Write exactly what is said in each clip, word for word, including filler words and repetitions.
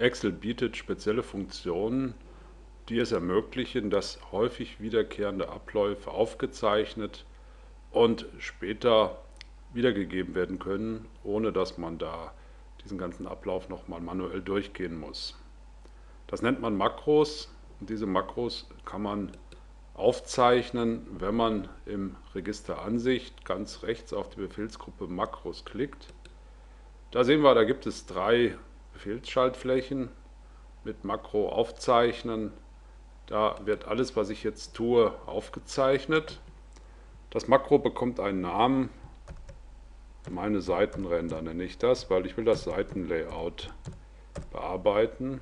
Excel bietet spezielle Funktionen, die es ermöglichen, dass häufig wiederkehrende Abläufe aufgezeichnet und später wiedergegeben werden können, ohne dass man da diesen ganzen Ablauf nochmal manuell durchgehen muss. Das nennt man Makros und diese Makros kann man aufzeichnen, wenn man im Register Ansicht ganz rechts auf die Befehlsgruppe Makros klickt. Da sehen wir, da gibt es drei Befehlsschaltflächen mit Makro aufzeichnen. Da wird alles, was ich jetzt tue, aufgezeichnet. Das Makro bekommt einen Namen. Meine Seitenränder nenne ich das, weil ich will das Seitenlayout bearbeiten.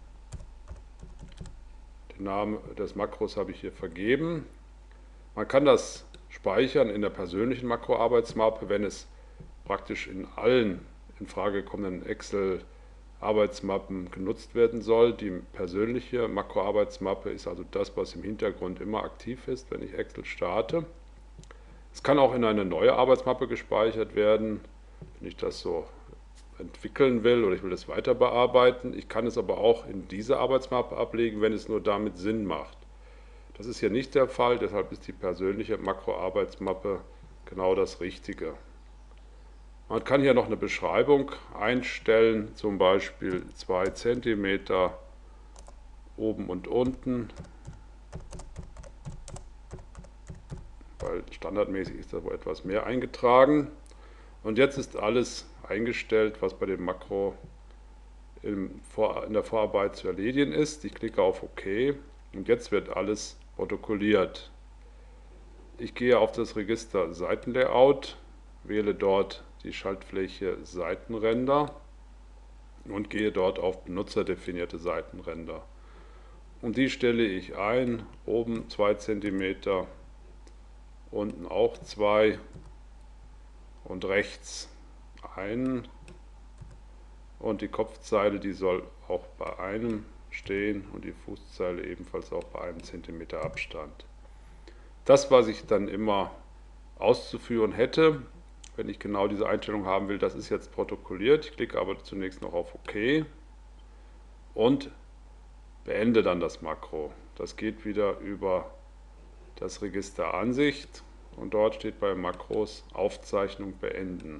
Den Namen des Makros habe ich hier vergeben. Man kann das speichern in der persönlichen Makroarbeitsmappe, wenn es praktisch in allen in Frage kommenden Excel-Arbeitsmappen genutzt werden soll. Die persönliche Makroarbeitsmappe ist also das, was im Hintergrund immer aktiv ist, wenn ich Excel starte. Es kann auch in eine neue Arbeitsmappe gespeichert werden, wenn ich das so entwickeln will oder ich will das weiter bearbeiten. Ich kann es aber auch in diese Arbeitsmappe ablegen, wenn es nur damit Sinn macht. Das ist hier nicht der Fall, deshalb ist die persönliche Makroarbeitsmappe genau das Richtige. Man kann hier noch eine Beschreibung einstellen, zum Beispiel zwei Zentimeter oben und unten, weil standardmäßig ist da wohl etwas mehr eingetragen. Und jetzt ist alles eingestellt, was bei dem Makro in der Vorarbeit zu erledigen ist. Ich klicke auf OK und jetzt wird alles protokolliert. Ich gehe auf das Register Seitenlayout, wähle dort die Schaltfläche Seitenränder und gehe dort auf benutzerdefinierte Seitenränder. Und die stelle ich ein, oben zwei Zentimeter, unten auch zwei und rechts ein. Und die Kopfzeile, die soll auch bei einem stehen und die Fußzeile ebenfalls auch bei einem Zentimeter Abstand. Das, was ich dann immer auszuführen hätte, wenn ich genau diese Einstellung haben will, das ist jetzt protokolliert. Ich klicke aber zunächst noch auf OK und beende dann das Makro. Das geht wieder über das Register Ansicht und dort steht bei Makros Aufzeichnung beenden.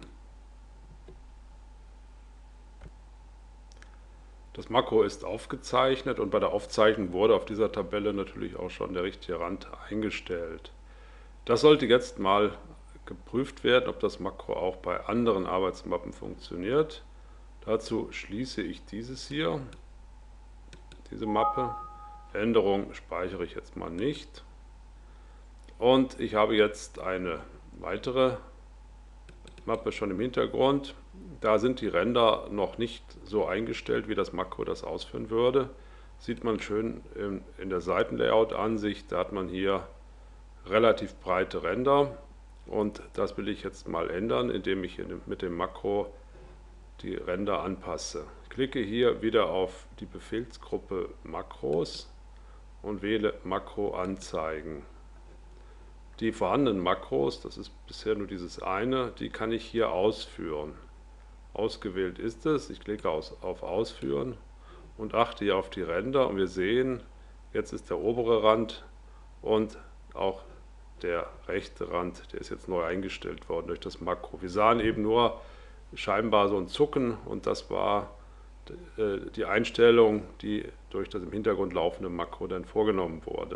Das Makro ist aufgezeichnet und bei der Aufzeichnung wurde auf dieser Tabelle natürlich auch schon der richtige Rand eingestellt. Das sollte jetzt mal geprüft werden, ob das Makro auch bei anderen Arbeitsmappen funktioniert. Dazu schließe ich dieses hier, diese Mappe. Änderung speichere ich jetzt mal nicht. Und ich habe jetzt eine weitere Mappe schon im Hintergrund. Da sind die Ränder noch nicht so eingestellt, wie das Makro das ausführen würde. Sieht man schön in, in der Seitenlayout-Ansicht, da hat man hier relativ breite Ränder. Und das will ich jetzt mal ändern, indem ich mit dem Makro die Ränder anpasse. Ich klicke hier wieder auf die Befehlsgruppe Makros und wähle Makro anzeigen. Die vorhandenen Makros, das ist bisher nur dieses eine, die kann ich hier ausführen. Ausgewählt ist es, ich klicke auf Ausführen und achte hier auf die Ränder und wir sehen, jetzt ist der obere Rand und auch der rechte Rand, der ist jetzt neu eingestellt worden durch das Makro. Wir sahen eben nur scheinbar so ein Zucken und das war die Einstellung, die durch das im Hintergrund laufende Makro dann vorgenommen wurde.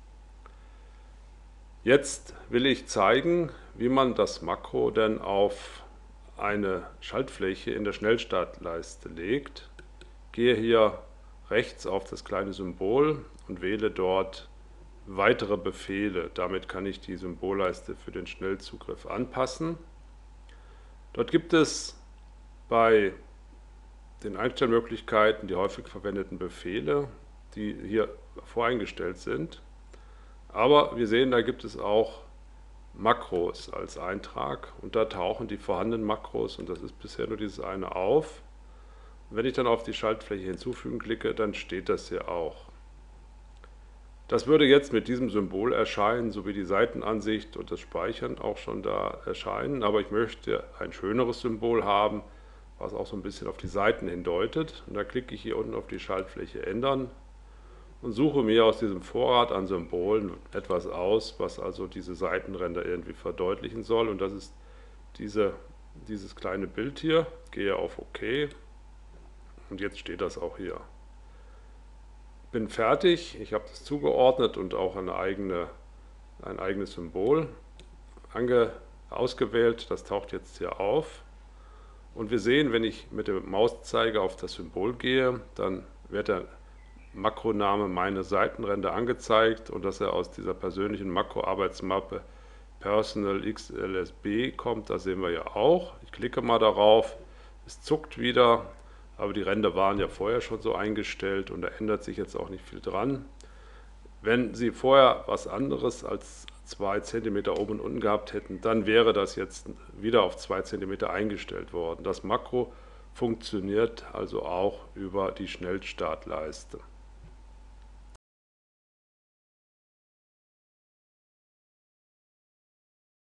Jetzt will ich zeigen, wie man das Makro dann auf eine Schaltfläche in der Schnellstartleiste legt. Gehe hier rechts auf das kleine Symbol und wähle dort Weitere Befehle. Damit kann ich die Symbolleiste für den Schnellzugriff anpassen. Dort gibt es bei den Einstellmöglichkeiten die häufig verwendeten Befehle, die hier voreingestellt sind. Aber wir sehen, da gibt es auch Makros als Eintrag und da tauchen die vorhandenen Makros, und das ist bisher nur dieses eine, auf. Und wenn ich dann auf die Schaltfläche hinzufügen klicke, dann steht das hier auch. Das würde jetzt mit diesem Symbol erscheinen, so wie die Seitenansicht und das Speichern auch schon da erscheinen, aber ich möchte ein schöneres Symbol haben, was auch so ein bisschen auf die Seiten hindeutet. Und da klicke ich hier unten auf die Schaltfläche Ändern und suche mir aus diesem Vorrat an Symbolen etwas aus, was also diese Seitenränder irgendwie verdeutlichen soll. Und das ist diese, dieses kleine Bild hier. Gehe auf OK und jetzt steht das auch hier. Bin fertig, ich habe das zugeordnet und auch eine eigene, ein eigenes Symbol ange, ausgewählt. Das taucht jetzt hier auf. Und wir sehen, wenn ich mit dem Mauszeiger auf das Symbol gehe, dann wird der Makroname meine Seitenränder angezeigt und dass er aus dieser persönlichen Makroarbeitsmappe Personal X L S B kommt, das sehen wir ja auch. Ich klicke mal darauf, es zuckt wieder, aber die Ränder waren ja vorher schon so eingestellt und da ändert sich jetzt auch nicht viel dran. Wenn Sie vorher was anderes als zwei Zentimeter oben und unten gehabt hätten, dann wäre das jetzt wieder auf zwei Zentimeter eingestellt worden. Das Makro funktioniert also auch über die Schnellstartleiste.